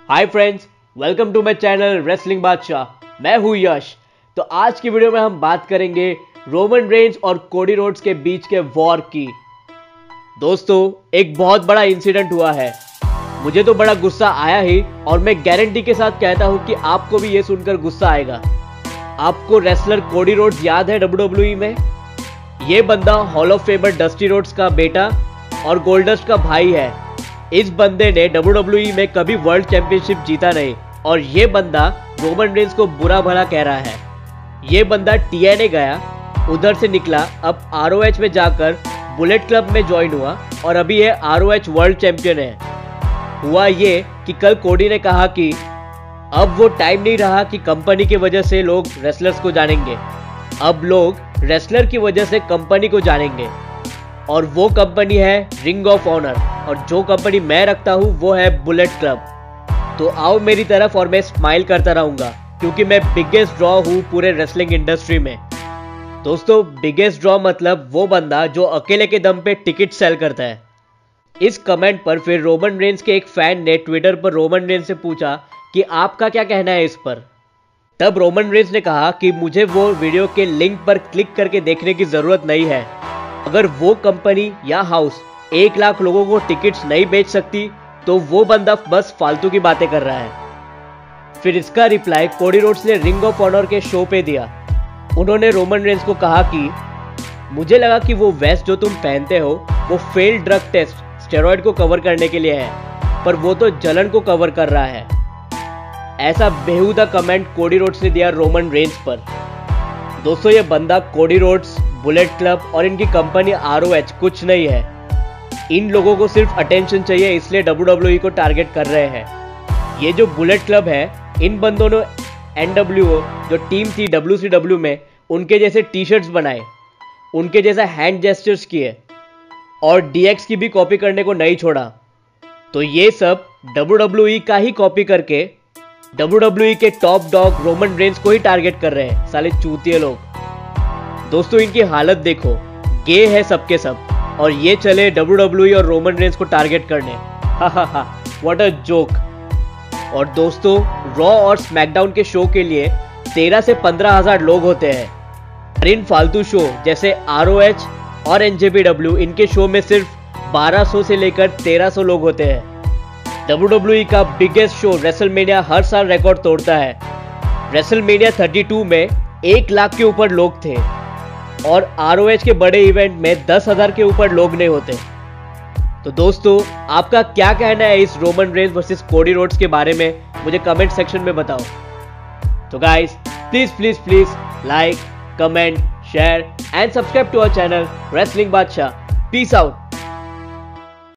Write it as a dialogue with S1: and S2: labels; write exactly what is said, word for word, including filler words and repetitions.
S1: Hi friends, welcome to my channel wrestling Badshah. मैं हूं यश। तो आज की वीडियो में हम बात करेंगे रोमन रेंज और कोडी रोड्स के बीच के वॉर की। दोस्तों, एक बहुत बड़ा इंसिडेंट हुआ है। मुझे तो बड़ा गुस्सा आया ही, और मैं गारंटी के साथ कहता हूं कि आपको भी ये सुनकर गुस्सा आएगा। आपको रेसलर कोडी रोड्स याद है डब्ल्यू डब्ल्यू ई में? ये बंदा hall of famer Dusty Rhodes का बेटा और गोल्डस्ट का भाई है। इस बंदे ने डब्ल्यू डब्ल्यू ई में कभी वर्ल्ड चैंपियनशिप जीता नहीं, और ये बंदा रोमन रेंज को बुरा भला कह रहा है। ये बंदा टी एन ए गया, उधर से निकला, अब आर ओ एच में जाकर बुलेट क्लब में ज्वाइन हुआ, और अभी ये R O H world champion है। हुआ ये कि कल कोडी ने कहा कि अब वो टाइम नहीं रहा कि कंपनी की वजह से लोग रेसलर्स को जानेंगे, अब लोग रेसलर की वजह से कंपनी को जानेंगे, और वो कंपनी है रिंग ऑफ ऑनर, और जो कंपनी मैं रखता हूँ वो है बुलेट क्लब। तो आओ मेरी तरफ और मैं स्माइल करता रहूँगा, क्योंकि मैं बिगेस्ट ड्रॉ हूँ पूरे रेसलिंग इंडस्ट्री में। दोस्तों, बिगेस्ट ड्रॉ मतलब वो बंदा जो अकेले के दम पे टिकट सेल करता है। इस कमेंट पर फिर रोमन रेंज के एक फैन ने ट्विटर पर रोमन रेंज से पूछा कि आपका क्या कहना है इस पर। तब रोमन रेंज ने कहा कि मुझे वो वीडियो के लिंक पर क्लिक करके देखने की जरूरत नहीं है। अगर वो कंपनी या हाउस एक लाख लोगों को टिकट्स नहीं बेच सकती तो वो बंदा बस फालतू की बातें कर रहा है। फिर इसका रिप्लाई कोडी रोड्स ने रिंग ऑफ ऑनर के शो पे दिया। उन्होंने रोमन रेंज को कहा कि मुझे लगा कि वो वेस्ट जो तुम पहनते हो वो फेल्ड ड्रग टेस्ट स्टेरॉइड को कवर करने के लिए है, पर वो तो जलन को कवर कर रहा है। ऐसा बेहुदा कमेंट कोडी रोड्स ने दिया रोमन रेंज पर। दोस्तों, ये बंदा कोडी रोड्स, बुलेट क्लब और इनकी कंपनी आर ओ एच कुछ नहीं है। इन लोगों को सिर्फ अटेंशन चाहिए, इसलिए डब्ल्यू डब्ल्यू ई को टारगेट कर रहे हैं। ये जो बुलेट क्लब है, इन बंदों ने एन डब्ल्यू ओ जो टीम थी डब्ल्यू सी डब्ल्यू में, उनके जैसे टी शर्ट्स बनाए, उनके जैसा हैंड जेस्चर्स किए, और डी एक्स की भी कॉपी करने को नहीं छोड़ा। तो ये सब डब्ल्यू डब्ल्यू ई का ही कॉपी करके डब्ल्यू डब्ल्यू ई के टॉप डॉग रोमन रेंज को ही टारगेट कर रहे हैं, साले चूतिए लोग। दोस्तों, इनकी हालत देखो, गे है सबके सब, और ये चले डब्ल्यू डब्ल्यू ई और रोमन रेंज को टारगेट करने। हा हा हा, व्हाट अ जोक। और दोस्तों, रॉ और स्मैकडाउन के शो के लिए तेरह से पंद्रह हजार लोग होते हैं, और इन फालतू शो जैसे आर ओ एच और एन जे बी डब्ल्यू, इनके शो में सिर्फ बारह सौ से लेकर तेरह सौ लोग होते हैं। डब्ल्यू डब्ल्यू ई का बिगेस्ट शो रेसलमेनिया हर साल रिकॉर्ड तोड़ता है। रेसलमेनिया बत्तीस में एक लाख के ऊपर लोग थे, और आर ओ एच के बड़े इवेंट में दस हजार के ऊपर लोग नहीं होते। तो दोस्तों, आपका क्या कहना है इस Roman Reigns versus Cody Rhodes के बारे में, मुझे कमेंट सेक्शन में बताओ। तो guys, please please please like, comment, share and subscribe to our channel wrestling Badshah. Peace out.